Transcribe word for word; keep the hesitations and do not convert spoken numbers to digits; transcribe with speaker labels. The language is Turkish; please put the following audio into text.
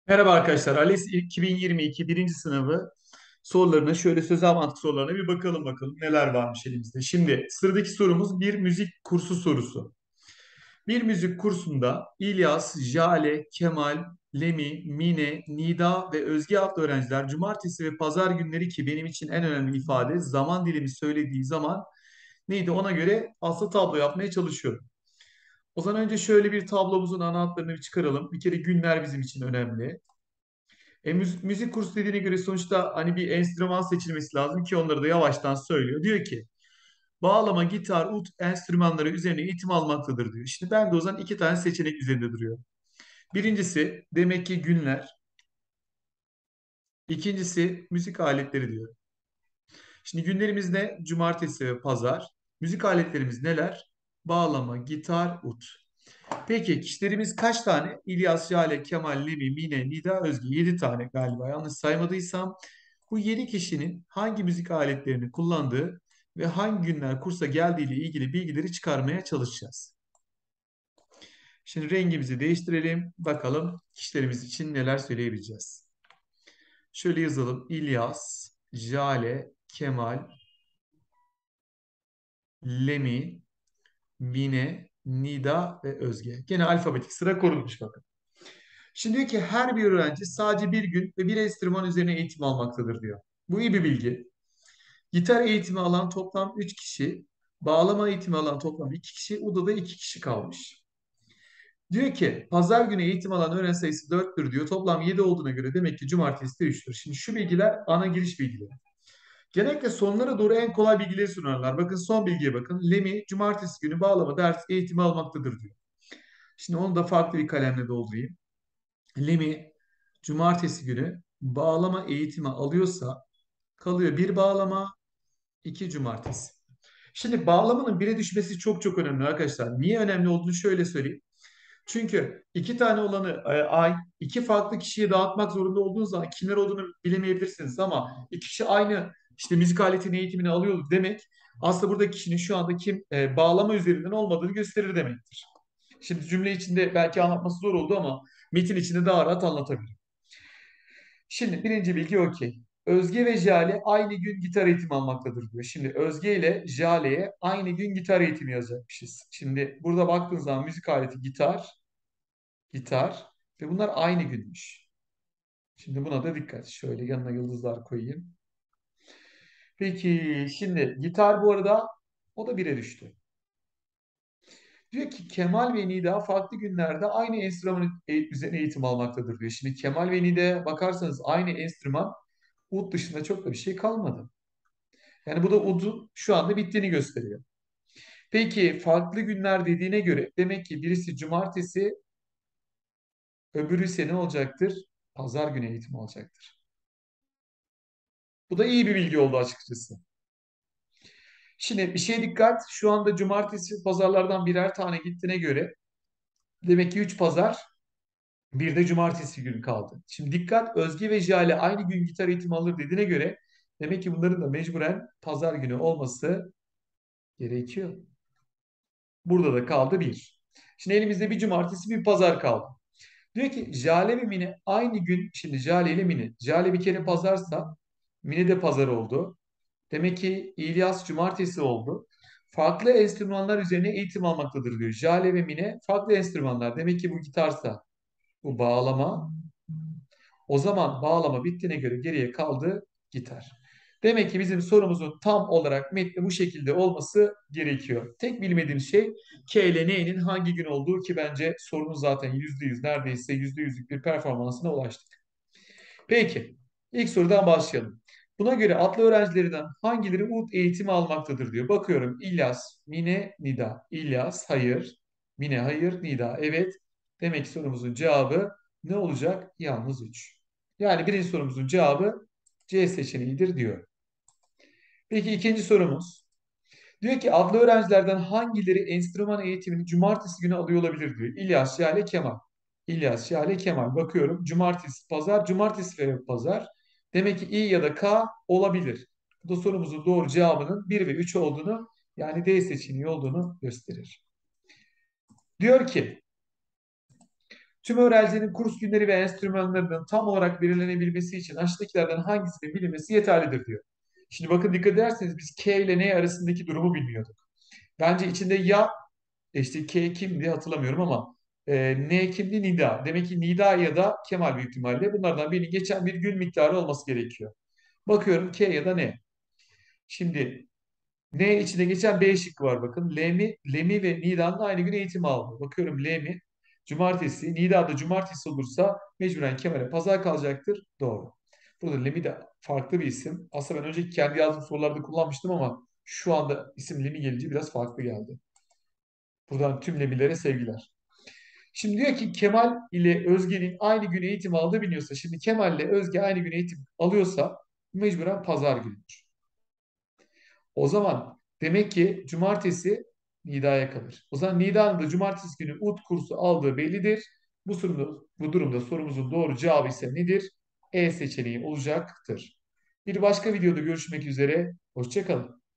Speaker 1: Merhaba arkadaşlar. ALES iki bin yirmi iki birinci sınavı sorularına şöyle sözel mantık sorularına bir bakalım bakalım neler varmış elimizde. Şimdi sıradaki sorumuz bir müzik kursu sorusu. Bir müzik kursunda İlyas, Jale, Kemal, Lemi, Mine, Nida ve Özge adlı öğrenciler cumartesi ve pazar günleri ki benim için en önemli ifade zaman dilimi söylediği zaman neydi ona göre aslında tablo yapmaya çalışıyorum. O zaman önce şöyle bir tablomuzun ana hatlarını bir çıkaralım. Bir kere günler bizim için önemli. E, müzik, müzik kursu dediğine göre sonuçta hani bir enstrüman seçilmesi lazım ki onları da yavaştan söylüyor. Diyor ki bağlama, gitar, ut enstrümanları üzerine eğitim almaktadır diyor. Şimdi ben de o zaman iki tane seçenek üzerinde duruyor. Birincisi demek ki günler. İkincisi müzik aletleri diyor. Şimdi günlerimiz ne? Cumartesi ve pazar. Müzik aletlerimiz neler? Bağlama, gitar, ut. Peki kişilerimiz kaç tane? İlyas, Jale, Kemal, Lemi, Mine, Nida, Özge. Yedi tane galiba. Yanlış saymadıysam. Bu yedi kişinin hangi müzik aletlerini kullandığı ve hangi günler kursa geldiği ile ilgili bilgileri çıkarmaya çalışacağız. Şimdi rengimizi değiştirelim. Bakalım kişilerimiz için neler söyleyebileceğiz. Şöyle yazalım. İlyas, Jale, Kemal, Lemi, Mine, Nida ve Özge. Gene alfabetik sıra korunmuş bakın. Şimdi diyor ki her bir öğrenci sadece bir gün ve bir enstrüman üzerine eğitim almaktadır diyor. Bu iyi bir bilgi. Gitar eğitimi alan toplam üç kişi, bağlama eğitimi alan toplam iki kişi, odada iki kişi kalmış. Diyor ki pazar günü eğitim alan öğrenci sayısı dörttür diyor. Toplam yedi olduğuna göre demek ki cumartesi de üçtür. Şimdi şu bilgiler ana giriş bilgileri. Genellikle sonlara doğru en kolay bilgileri sunarlar. Bakın son bilgiye bakın. Lemi cumartesi günü bağlama ders eğitimi almaktadır diyor. Şimdi onu da farklı bir kalemle doldurayım. Lemi cumartesi günü bağlama eğitimi alıyorsa kalıyor bir bağlama, iki cumartesi. Şimdi bağlamanın bire düşmesi çok çok önemli arkadaşlar. Niye önemli olduğunu şöyle söyleyeyim. Çünkü iki tane olanı e, ay iki farklı kişiye dağıtmak zorunda olduğunuz zaman kimler olduğunu bilemeyebilirsiniz ama iki kişi aynı işte müzik aletinin eğitimini alıyordu demek aslında burada kişinin şu anda kim e, bağlama üzerinden olmadığını gösterir demektir. Şimdi cümle içinde belki anlatması zor oldu ama metin içinde daha rahat anlatabilirim. Şimdi birinci bilgi okey. Özge ve Jale aynı gün gitar eğitimi almaktadır diyor. Şimdi Özge ile Jale'ye aynı gün gitar eğitimi yazacakmışız. Şimdi burada baktığınız zaman müzik aleti gitar, gitar ve bunlar aynı günmüş. Şimdi buna da dikkat. Şöyle yanına yıldızlar koyayım. Peki şimdi gitar bu arada o da bire düştü. Diyor ki Kemal ve Nida farklı günlerde aynı enstrümanın e- üzerine eğitim almaktadır diyor. Şimdi Kemal ve Nida'ya bakarsanız aynı enstrüman ud dışında çok da bir şey kalmadı. Yani bu da udun şu anda bittiğini gösteriyor. Peki farklı günler dediğine göre demek ki birisi cumartesi, öbürü ise ne olacaktır? Pazar günü eğitim alacaktır. Bu da iyi bir bilgi oldu açıkçası. Şimdi bir şeye dikkat. Şu anda cumartesi pazarlardan birer tane gittiğine göre demek ki üç pazar, bir de cumartesi günü kaldı. Şimdi dikkat Özge ve Jale aynı gün gitar eğitimi alır dediğine göre demek ki bunların da mecburen pazar günü olması gerekiyor. Burada da kaldı bir. Şimdi elimizde bir cumartesi bir pazar kaldı. Diyor ki Jale ve Mine aynı gün şimdi Jale ile Mine. Jale bir kere pazarsa Mine de pazar oldu. Demek ki İlyas cumartesi oldu. Farklı enstrümanlar üzerine eğitim almaktadır diyor. Jale ve Mine farklı enstrümanlar. Demek ki bu gitarsa bu bağlama. O zaman bağlama bittiğine göre geriye kaldı gitar. Demek ki bizim sorumuzun tam olarak metni bu şekilde olması gerekiyor. Tek bilmediğimiz şey K ile N'nin hangi gün olduğu ki bence sorunun zaten yüzde yüz neredeyse yüzde yüzlük bir performansına ulaştık. Peki ilk sorudan başlayalım. Buna göre adlı öğrencilerinden hangileri ud eğitimi almaktadır diyor. Bakıyorum İlyas, Mine, Nida. İlyas hayır, Mine hayır, Nida evet. Demek ki sorumuzun cevabı ne olacak? Yalnız üç. Yani birinci sorumuzun cevabı C seçeneğidir diyor. Peki ikinci sorumuz. Diyor ki adlı öğrencilerden hangileri enstrüman eğitimini cumartesi günü alıyor olabilir diyor. İlyas, Şale, Kemal. İlyas, Şale, Kemal. Bakıyorum cumartesi, pazar, cumartesi ve pazar. Demek ki İ ya da K olabilir. Bu da sorumuzun doğru cevabının bir ve üç olduğunu yani D seçeneği olduğunu gösterir. Diyor ki Tüm öğrencilerin kurs günleri ve enstrümanlarının tam olarak belirlenebilmesi için aşağıdakilerden hangisinin bilinmesi yeterlidir diyor. Şimdi bakın dikkat ederseniz biz K ile N arasındaki durumu bilmiyorduk. Bence içinde ya işte K kimdi hatırlamıyorum ama e, N kimdi? Nida. Demek ki Nida ya da Kemal büyük ihtimalle. Bunlardan birinin geçen bir gün miktarı olması gerekiyor. Bakıyorum K ya da N. Şimdi N içinde geçen B şıkkı var bakın. Lemi, Lemi ve Nida'nın aynı gün eğitim aldı. Bakıyorum Lemi cumartesi, Nida da cumartesi olursa mecburen Kemal'e pazar kalacaktır. Doğru. Burada Lemi de farklı bir isim. Aslında ben önceki kendi yazdığım sorularda kullanmıştım ama şu anda isim Lemi gelince biraz farklı geldi. Buradan tüm Lemi'lere sevgiler. Şimdi diyor ki Kemal ile Özge'nin aynı gün eğitim aldığı biliniyorsa. Şimdi Kemal ile Özge aynı gün eğitim alıyorsa mecburen pazar günüdür. O zaman demek ki cumartesi Nida'ya kalır. O zaman Nida'nın da cumartesi günü ut kursu aldığı bellidir. Bu sorumda, bu durumda sorumuzun doğru cevabı ise nedir? E seçeneği olacaktır. Bir başka videoda görüşmek üzere. Hoşça kalın.